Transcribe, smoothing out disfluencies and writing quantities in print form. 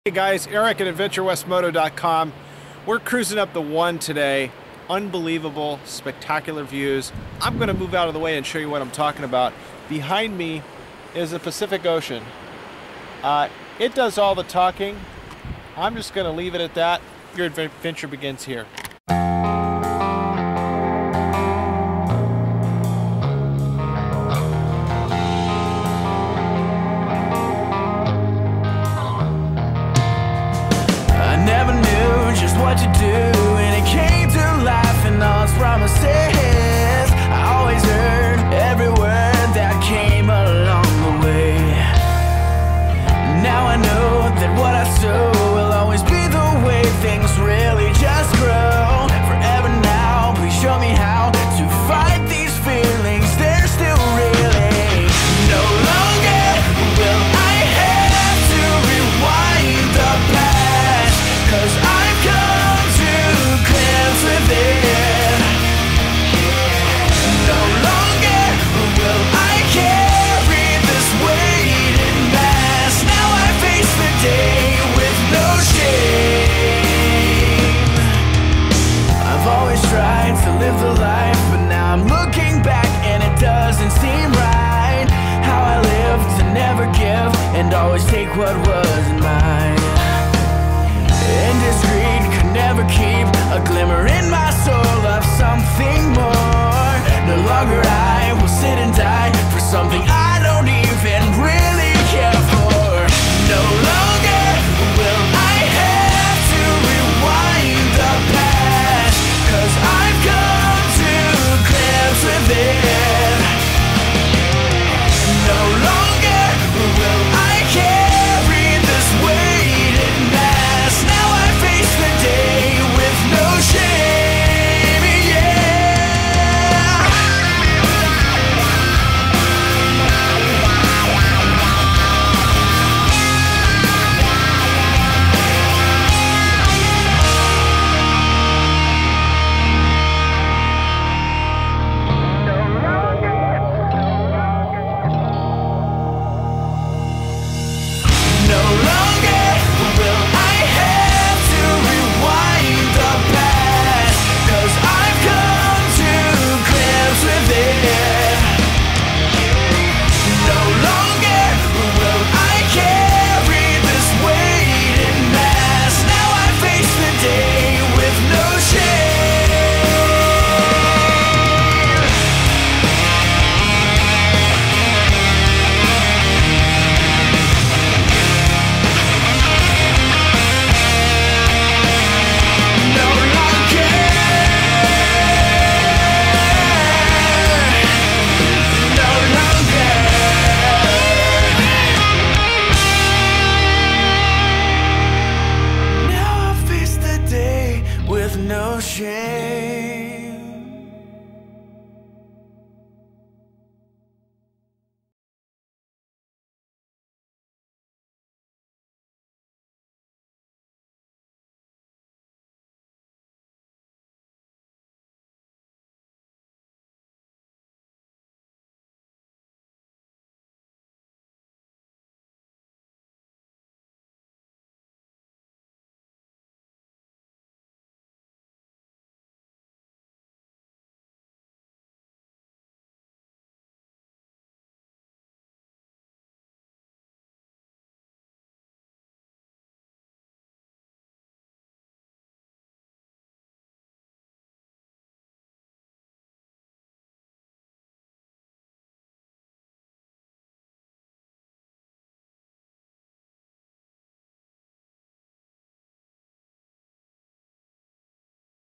Hey guys, Eric at AdventureWestMoto.com. We're cruising up the one today. Unbelievable, spectacular views. I'm going to move out of the way and show you what I'm talking about. Behind me is the Pacific Ocean. It does all the talking. I'm just going to leave it at that. Your adventure begins here. What to do, and it came to life and all its promises. I always heard every word that came along the way. Now I know that what I sow will always be the way things really just grow. Forever now, please show me how to fight these feelings. They're still reeling. No longer will I have to rewind the past, 'cause I've come to grips with it. No longer will I carry this weighted mass. Now I face the day with no shame. I've always tried to live the life, but now I'm looking back and it doesn't seem right. How I lived to never give and always take what wasn't mine. Indiscreet could never keep a glimmer in my soul of something more. No longer I will sit and die for something I don't even really care for. No longer will I have to rewind the past, 'cause I've come to grips with it. No longer will I carry this weighted mass. Now I face the day with no shame, yeah. No longer will I have to rewind the past, 'cause I've come to grips with it. No longer will I carry this weighted mass. Now I face the day with no shame. No longer, no longer. Now I face the day with no shame.